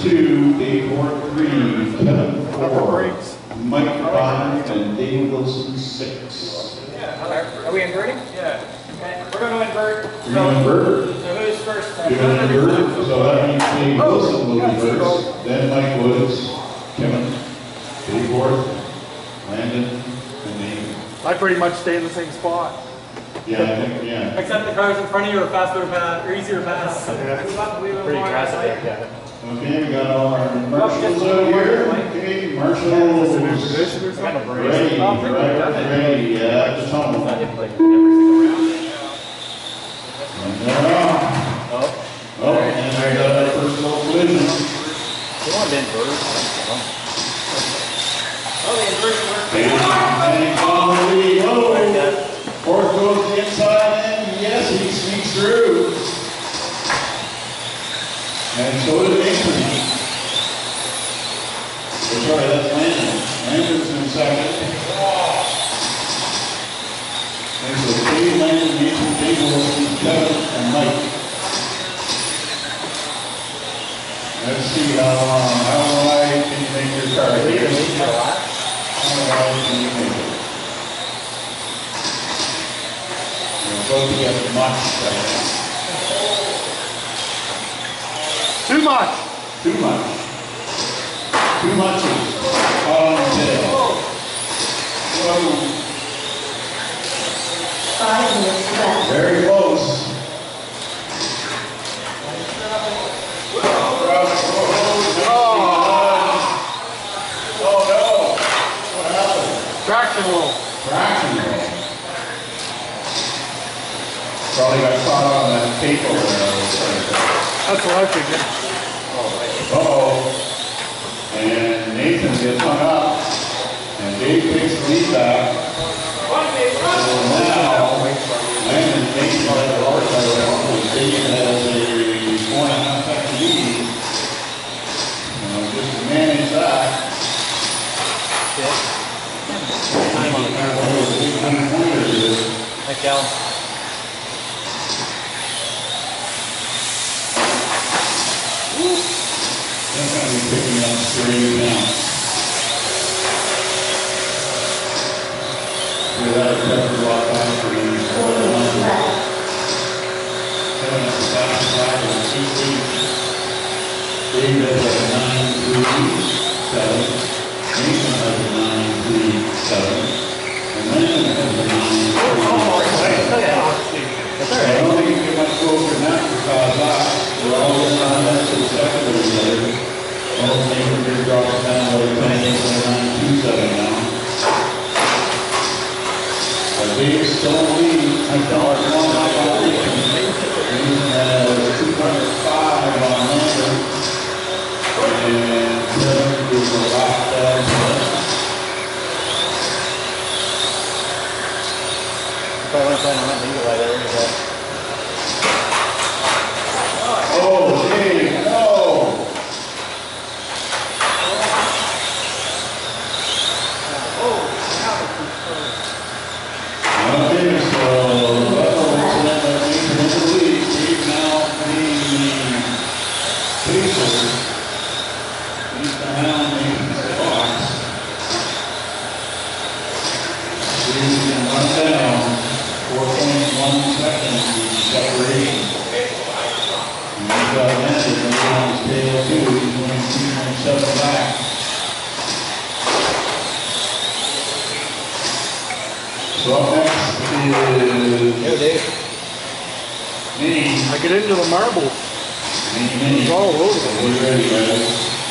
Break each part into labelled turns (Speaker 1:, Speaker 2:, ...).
Speaker 1: 2, Dave Ward 3, Kevin 4, Mike 5, and Dave Wilson 6.
Speaker 2: Yeah. Are we inverting? Yeah. Okay. We're going to invert.
Speaker 1: You're going to invert?
Speaker 2: So who's first?
Speaker 1: You're going to invert. So that means Dave Wilson will be first, then Mike Woods, Kevin, Dave Ward, Landon, and Dave.
Speaker 3: I pretty much stay in the same spot.
Speaker 1: Yeah, I think, yeah.
Speaker 2: Except the cars in front of you are faster to pass, or easier to pass.
Speaker 3: Yeah.
Speaker 2: Pretty aggressive.
Speaker 3: Yeah.
Speaker 1: Okay, we got all our marshals out here. Okay, marshals. Ready, drivers ready, at the tunnel. And they're on. Oh, and we got our first little collision.
Speaker 2: Oh, the inversion worked.
Speaker 1: And on the lead. Whoa! Fourth goes to the inside, and yes, he sneaks through. And so did Nathan. Oh, sorry, that's Landon. Landon's in second. And so Dave, Landon, Nathan, Dave Wilson, Kevin, and Mike. Let's see how wide can you make your car? How wide can you make it? You're both get much right now.
Speaker 3: Too much.
Speaker 1: Too much. Too much is on the tail. Whoa.
Speaker 4: 5 minutes left.
Speaker 1: Very close. Oh no. What happened?
Speaker 3: Traction roll.
Speaker 1: Traction roll. Probably got caught on that tape over there.
Speaker 3: That's what I figured.
Speaker 1: Uh-oh. And Nathan gets hung up. And Dave takes the lead back. So now, Landon and Nathan are the hard side around. Dave has a 4.5 second lead. Just to manage that.
Speaker 2: Time on the car. Thanks, Alan.
Speaker 1: That's going to be picking up straight now. See that recovery a lot faster than the
Speaker 4: 4 minutes left.
Speaker 1: Kevin has the fastest lap of the 2 Dave has a 9.37. Nathan has a 9.37. And Landon has a 9.37. I don't think you can get much closer than that because we're all getting on that to the second of each other. All the things are just dropping down to like 9.27 now. But Dave's still in the lead. $1 Nathan has 205 on Landon. And Kevin is the last down.
Speaker 2: If I went down on that needle right there,
Speaker 1: Oh, Dave, no! Okay, so that's all that's left. That means in the lead. Dave now being the pacer. He's behind Nathan's box. Dave can run down 4.1 seconds in separation. And he's got Landon on his tail too. He's running 2.7 back. So up next is me.
Speaker 3: I get into the marble.
Speaker 1: Me.
Speaker 3: It's all over the
Speaker 1: Are you ready, guys?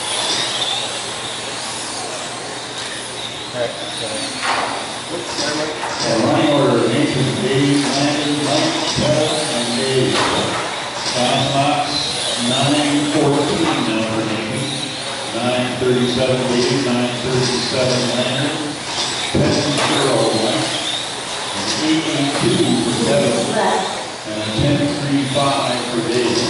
Speaker 1: Running order, Nathan, Dave, Landon, Mike, Kevin, and Dave. Time laps, 9:14 now for Nathan. 9:37 Dave, 9:37 Landon, 10:0 Mike, and 8:82 for Kevin, and 10:35 for Dave.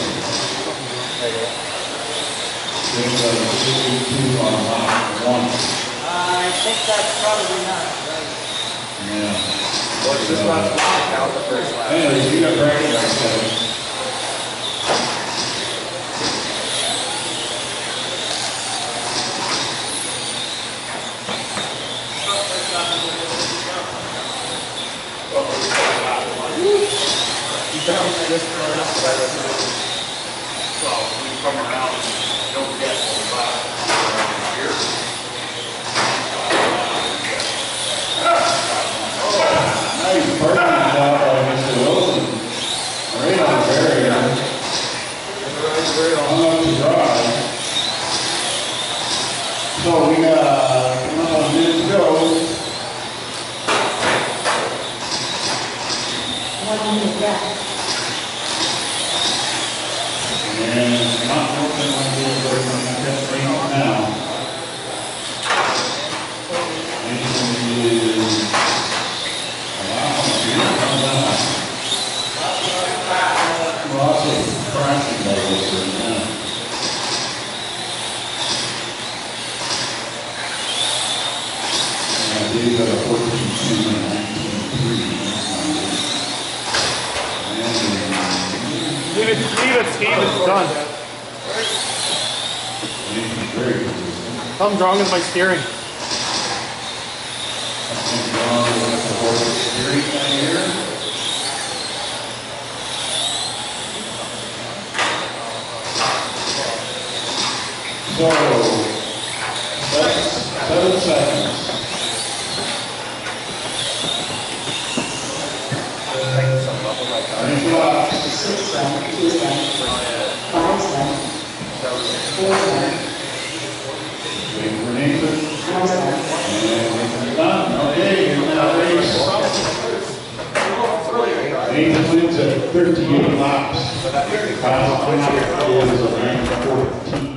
Speaker 1: Dave got a 8:82 on lap 1.
Speaker 2: I think that's probably not right.
Speaker 1: Yeah.
Speaker 3: What's this last lap? That was the first lap.
Speaker 1: Anyways, you got bragging rights, Kevin.
Speaker 3: come around, don't get here.
Speaker 1: Nice parking job by Mr. Wilson. Right on the barrier. Hung up to dry. So we got another minute to go.
Speaker 4: 1 minute left.
Speaker 1: And not working on the now. Lots of crashing like this right now. And these are 14-2 and 19-3.
Speaker 3: Leave it, Steve, it's done.
Speaker 1: Very good.
Speaker 3: Something's wrong with my steering.
Speaker 1: Something's wrong with the whole steering thing here. So, 7 seconds. Finish it up.
Speaker 4: 6 left, 2 left, 5 left, 4 left,
Speaker 1: Wait for Nathan.
Speaker 4: 1 left.
Speaker 1: And Nathan's done. Okay, here's now race. Nathan wins at 38 laps. Final lap is around 14.